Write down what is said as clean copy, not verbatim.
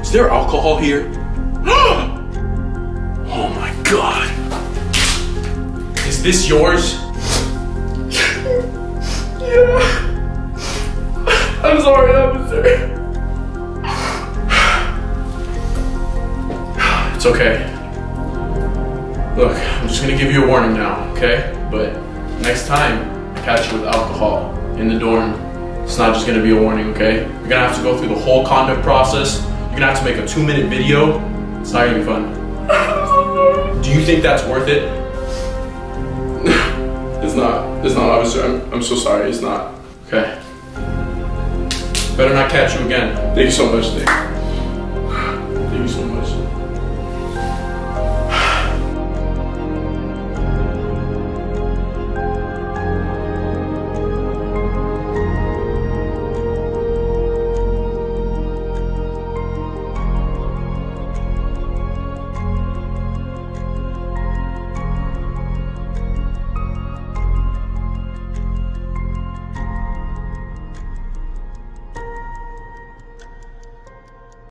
Is there alcohol here? Oh my God. Is this yours? Yeah. I'm sorry, officer. It's okay. Look, I'm just gonna give you a warning now, okay? But next time I catch you with alcohol in the dorm, it's not just gonna be a warning, okay? You're gonna have to go through the whole conduct process. You're gonna have to make a 2-minute video. It's not gonna be fun. Do you think that's worth it? It's not, officer. I'm so sorry, it's not. Okay. Better not catch you again. Thank you so much, Nick.